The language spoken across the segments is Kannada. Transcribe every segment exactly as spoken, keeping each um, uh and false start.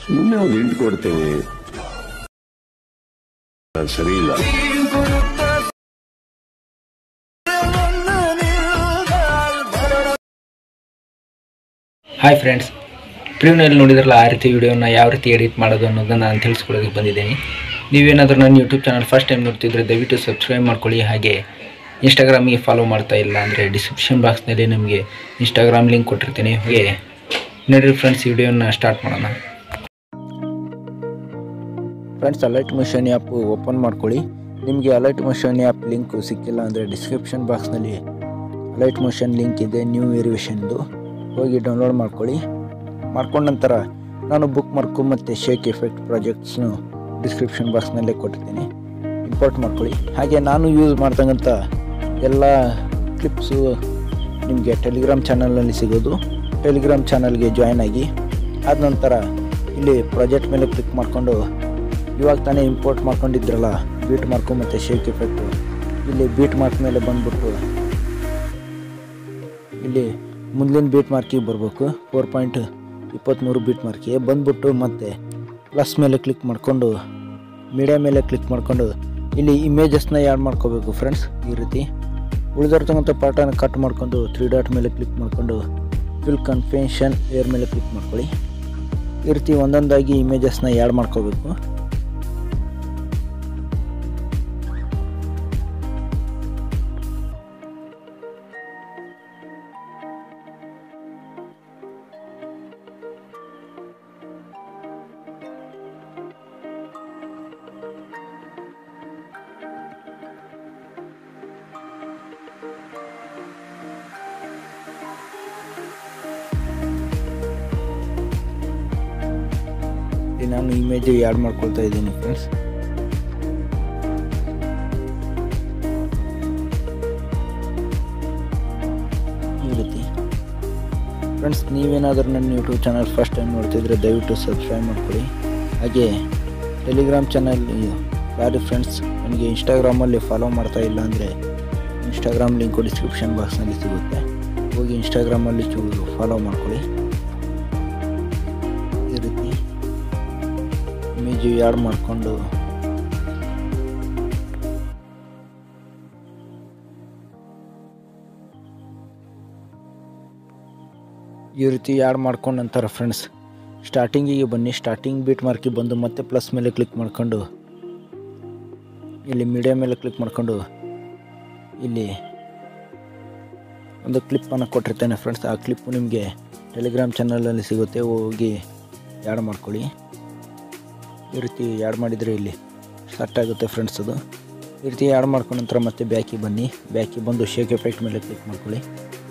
ಸುಮ್ಮನೆ ಒಂದು ಹಿಂಟ್ ಕೊಡ್ತೇನೆ, ಸರಿ ಇಲ್ಲ. ಹಾಯ್ ಫ್ರೆಂಡ್ಸ್, ಪ್ರಿವ್ಯೂನಲ್ಲಿ ನೋಡಿದ್ರಲ್ಲ ಆ ರೀತಿ ವಿಡಿಯೋನ ಯಾವ ರೀತಿ ಎಡಿಟ್ ಮಾಡೋದು ಅನ್ನೋದನ್ನು ನಾನು ತಿಳಿಸ್ಕೊಡೋದಕ್ಕೆ ಬಂದಿದ್ದೀನಿ. ನೀವೇನಾದರೂ ನನ್ನ ಯೂಟ್ಯೂಬ್ ಚಾನಲ್ ಫಸ್ಟ್ ಟೈಮ್ ನೋಡ್ತಿದ್ರೆ ದಯವಿಟ್ಟು ಸಬ್ಸ್ಕ್ರೈಬ್ ಮಾಡ್ಕೊಳ್ಳಿ. ಹಾಗೆ ಇನ್ಸ್ಟಾಗ್ರಾಮಿಗೆ ಫಾಲೋ ಮಾಡ್ತಾ ಇಲ್ಲ ಅಂದರೆ ಡಿಸ್ಕ್ರಿಪ್ಷನ್ ಬಾಕ್ಸ್ನಲ್ಲಿ ನಿಮಗೆ ಇನ್ಸ್ಟಾಗ್ರಾಮ್ ಲಿಂಕ್ ಕೊಟ್ಟಿರ್ತೀನಿ. ಹಾಗೆ ನೋಡಿರಿ ಫ್ರೆಂಡ್ಸ್, ಈ ವಿಡಿಯೋನ ಸ್ಟಾರ್ಟ್ ಮಾಡೋಣ. Friends, Alight Motion app open ಮಾಡ್ಕೊಳ್ಳಿ. ನಿಮಗೆ ಅಲರ್ಟ್ ಮೋಷನ್ ಆ್ಯಪ್ ಲಿಂಕು ಸಿಕ್ಕಿಲ್ಲ ಅಂದರೆ ಡಿಸ್ಕ್ರಿಪ್ಷನ್ ಬಾಕ್ಸ್ನಲ್ಲಿ ಅಲರ್ಟ್ ಮೋಷನ್ ಲಿಂಕ್ ಇದೆ, ನ್ಯೂ ವೇರಿಯೇಷನ್ದು. ಹೋಗಿ ಡೌನ್ಲೋಡ್ ಮಾಡ್ಕೊಳ್ಳಿ. ಮಾಡ್ಕೊಂಡ ನಂತರ ನಾನು ಬುಕ್ ಮಾರ್ಕು ಮತ್ತು ಶೇಕ್ ಎಫೆಕ್ಟ್ ಪ್ರಾಜೆಕ್ಟ್ಸ್ನು ಡಿಸ್ಕ್ರಿಪ್ಷನ್ ಬಾಕ್ಸ್ನಲ್ಲೇ ಕೊಟ್ಟಿರ್ತೀನಿ, ಇಂಪೋರ್ಟ್ ಮಾಡ್ಕೊಳ್ಳಿ. ಹಾಗೆ ನಾನು ಯೂಸ್ ಮಾಡ್ತಕ್ಕಂಥ ಎಲ್ಲ ಕ್ಲಿಪ್ಸು ನಿಮಗೆ ಟೆಲಿಗ್ರಾಮ್ ಚಾನಲ್ನಲ್ಲಿ ಸಿಗೋದು. ಟೆಲಿಗ್ರಾಮ್ ಚಾನಲ್ಗೆ ಜಾಯ್ನ್ ಆಗಿ ಆದ ನಂತರ ಇಲ್ಲಿ ಪ್ರಾಜೆಕ್ಟ್ ಮೇಲೆ ಕ್ಲಿಕ್ ಮಾಡಿಕೊಂಡು ಇವಾಗ ತಾನೇ ಇಂಪೋರ್ಟ್ ಮಾಡ್ಕೊಂಡಿದ್ರಲ್ಲ ಬೀಟ್ ಮಾರ್ಕು ಮತ್ತು ಶೇಕ್ ಎಫೆಕ್ಟು, ಇಲ್ಲಿ ಬೀಟ್ ಮಾರ್ಕ್ ಮೇಲೆ ಬಂದುಬಿಟ್ಟು ಇಲ್ಲಿ ಮುಂದಿನ ಬೀಟ್ ಮಾರ್ಕಿಗೆ ಬರಬೇಕು. ಫೋರ್ ಪಾಯಿಂಟ್ ಇಪ್ಪತ್ತ್ಮೂರು ಬೀಟ್ ಮಾರ್ಕಿಗೆ ಬಂದ್ಬಿಟ್ಟು ಮತ್ತೆ ಪ್ಲಸ್ ಮೇಲೆ ಕ್ಲಿಕ್ ಮಾಡಿಕೊಂಡು ಮೀಡಿಯಾ ಮೇಲೆ ಕ್ಲಿಕ್ ಮಾಡಿಕೊಂಡು ಇಲ್ಲಿ ಇಮೇಜಸ್ನ ಆ್ಯಡ್ ಮಾಡ್ಕೋಬೇಕು ಫ್ರೆಂಡ್ಸ್. ಈ ರೀತಿ ಉಳಿದಿರ್ತಕ್ಕಂಥ ಪಾರ್ಟನ್ನು ಕಟ್ ಮಾಡ್ಕೊಂಡು ತ್ರೀ ಡಾಟ್ ಮೇಲೆ ಕ್ಲಿಕ್ ಮಾಡಿಕೊಂಡು ಫಿಲ್ ಕನ್ಫೆನ್ಷನ್ ಏರ್ ಮೇಲೆ ಕ್ಲಿಕ್ ಮಾಡ್ಕೊಳ್ಳಿ. ಈ ರೀತಿ ಒಂದೊಂದಾಗಿ ಇಮೇಜಸ್ನ ಆ್ಯಡ್ ಮಾಡ್ಕೋಬೇಕು. ನಾನು ಇಮೇಜ್ ಆ್ಯಡ್ ಮಾಡ್ಕೊಳ್ತಾ ಇದ್ದೀನಿ ಫ್ರೆಂಡ್ಸ್. ಈ ರೀತಿ ಫ್ರೆಂಡ್ಸ್, ನೀವೇನಾದರೂ ನನ್ನ ಯೂಟ್ಯೂಬ್ ಚಾನಲ್ ಫಸ್ಟ್ ಟೈಮ್ ನೋಡ್ತಿದ್ರೆ ದಯವಿಟ್ಟು ಸಬ್ಸ್ಕ್ರೈಬ್ ಮಾಡ್ಕೊಳ್ಳಿ. ಹಾಗೆ ಟೆಲಿಗ್ರಾಮ್ ಚಾನಲ್ ಯಾರು ಫ್ರೆಂಡ್ಸ್ ನನಗೆ ಇನ್ಸ್ಟಾಗ್ರಾಮಲ್ಲಿ ಫಾಲೋ ಮಾಡ್ತಾ ಇಲ್ಲ ಅಂದರೆ ಇನ್ಸ್ಟಾಗ್ರಾಮ್ ಲಿಂಕು ಡಿಸ್ಕ್ರಿಪ್ಷನ್ ಬಾಕ್ಸ್ನಲ್ಲಿ ಸಿಗುತ್ತೆ, ಹೋಗಿ ಇನ್ಸ್ಟಾಗ್ರಾಮಲ್ಲಿ ಚೂರು ಫಾಲೋ ಮಾಡ್ಕೊಳ್ಳಿ. ಈ ರೀತಿ ಇಮೇಜ್ ಆ್ಯಡ್ ಮಾಡಿಕೊಂಡು ಈ ರೀತಿ ಆ್ಯಡ್ ಮಾಡ್ಕೊಂಡ ನಂತರ ಫ್ರೆಂಡ್ಸ್ ಸ್ಟಾರ್ಟಿಂಗಿಗೆ ಬನ್ನಿ. ಸ್ಟಾರ್ಟಿಂಗ್ ಬೀಟ್ ಮಾರ್ಕಿಗೆ ಬಂದು ಮತ್ತೆ ಪ್ಲಸ್ ಮೇಲೆ ಕ್ಲಿಕ್ ಮಾಡ್ಕೊಂಡು ಇಲ್ಲಿ ಮೀಡಿಯಾ ಮೇಲೆ ಕ್ಲಿಕ್ ಮಾಡಿಕೊಂಡು ಇಲ್ಲಿ ಒಂದು ಕ್ಲಿಪ್ಪನ್ನು ಕೊಟ್ಟಿರ್ತೇನೆ ಫ್ರೆಂಡ್ಸ್. ಆ ಕ್ಲಿಪ್ಪು ನಿಮಗೆ ಟೆಲಿಗ್ರಾಮ್ ಚಾನಲಲ್ಲಿ ಸಿಗುತ್ತೆ, ಹೋಗಿ ಆ್ಯಡ್ ಮಾಡ್ಕೊಳ್ಳಿ. ಈ ರೀತಿ ಆ್ಯಡ್ ಮಾಡಿದರೆ ಇಲ್ಲಿ ಸ್ಟಾರ್ಟ್ ಆಗುತ್ತೆ ಫ್ರೆಂಡ್ಸ್ ಅದು. ಈ ರೀತಿ ಆ್ಯಡ್ ಮಾಡ್ಕೊಂಡ ನಂತರ ಮತ್ತೆ ಬ್ಯಾಕಿಗೆ ಬನ್ನಿ. ಬ್ಯಾಕಿಗೆ ಬಂದು ಶೇಕ್ ಎಫೆಕ್ಟ್ ಮೇಲೆ ಕ್ಲಿಕ್ ಮಾಡ್ಕೊಳ್ಳಿ.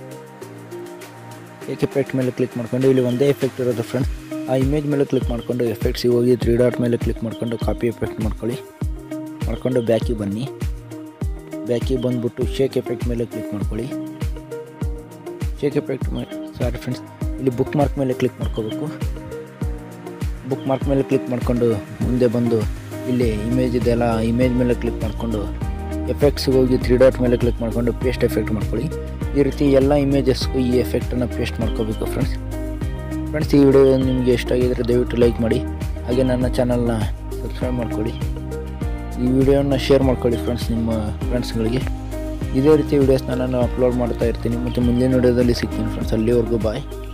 ಶೇಕ್ ಎಫೆಕ್ಟ್ ಮೇಲೆ ಕ್ಲಿಕ್ ಮಾಡ್ಕೊಂಡು ಇಲ್ಲಿ ಒಂದೇ ಎಫೆಕ್ಟ್ ಇರೋದು ಫ್ರೆಂಡ್ಸ್. ಆ ಇಮೇಜ್ ಮೇಲೆ ಕ್ಲಿಕ್ ಮಾಡಿಕೊಂಡು ಎಫೆಕ್ಟ್ಸಿಗೆ ಹೋಗಿ ತ್ರೀ ಡಾಟ್ ಮೇಲೆ ಕ್ಲಿಕ್ ಮಾಡಿಕೊಂಡು ಕಾಪಿ ಎಫೆಕ್ಟ್ ಮಾಡ್ಕೊಳ್ಳಿ. ಮಾಡ್ಕೊಂಡು ಬ್ಯಾಕಿಗೆ ಬನ್ನಿ. ಬ್ಯಾಕಿಗೆ ಬಂದುಬಿಟ್ಟು ಶೇಕ್ ಎಫೆಕ್ಟ್ ಮೇಲೆ ಕ್ಲಿಕ್ ಮಾಡ್ಕೊಳ್ಳಿ. ಶೇಕ್ ಎಫೆಕ್ಟ್ ಮೇಲೆ ಸಾರಿ ಫ್ರೆಂಡ್ಸ್ ಇಲ್ಲಿ ಬುಕ್ ಮಾರ್ಕ್ ಮೇಲೆ ಕ್ಲಿಕ್ ಮಾಡ್ಕೋಬೇಕು. ಬುಕ್ ಮಾರ್ಕ್ ಮೇಲೆ ಕ್ಲಿಕ್ ಮಾಡಿಕೊಂಡು ಮುಂದೆ ಬಂದು ಇಲ್ಲಿ ಇಮೇಜ್ ಇದೆಯಲ್ಲ, ಇಮೇಜ್ ಮೇಲೆ ಕ್ಲಿಕ್ ಮಾಡಿಕೊಂಡು ಎಫೆಕ್ಟ್ಸ್ಗೆ ಹೋಗಿ ತ್ರೀ ಡಾಟ್ ಮೇಲೆ ಕ್ಲಿಕ್ ಮಾಡಿಕೊಂಡು ಪೇಸ್ಟ್ ಎಫೆಕ್ಟ್ ಮಾಡ್ಕೊಳ್ಳಿ. ಈ ರೀತಿ ಎಲ್ಲ ಇಮೇಜಸ್ಗೂ ಈ ಎಫೆಕ್ಟನ್ನು ಪೇಸ್ಟ್ ಮಾಡ್ಕೋಬೇಕು ಫ್ರೆಂಡ್ಸ್. ಫ್ರೆಂಡ್ಸ್, ಈ ವಿಡಿಯೋ ನಿಮಗೆ ಇಷ್ಟ ಆಗಿದರೆ ದಯವಿಟ್ಟು ಲೈಕ್ ಮಾಡಿ. ಹಾಗೆ ನನ್ನ ಚಾನಲ್ನ ಸಬ್ಸ್ಕ್ರೈಬ್ ಮಾಡ್ಕೊಳ್ಳಿ. ಈ ವಿಡಿಯೋನ ಶೇರ್ ಮಾಡ್ಕೊಳ್ಳಿ ಫ್ರೆಂಡ್ಸ್ ನಿಮ್ಮ ಫ್ರೆಂಡ್ಸ್ಗಳಿಗೆ. ಇದೇ ರೀತಿ ವೀಡಿಯೋಸ್ನ ನಾನು ಅಪ್ಲೋಡ್ ಮಾಡ್ತಾ ಇರ್ತೀನಿ ಮತ್ತು ಮುಂದಿನ ವಿಡಿಯೋದಲ್ಲಿ ಸಿಗ್ತೀನಿ ಫ್ರೆಂಡ್ಸ್. ಅಲ್ಲಿವರೆಗೂ ಬಾಯ್.